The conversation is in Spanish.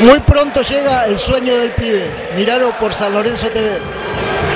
Muy pronto llega el sueño del pibe. Miralo por San Lorenzo TV.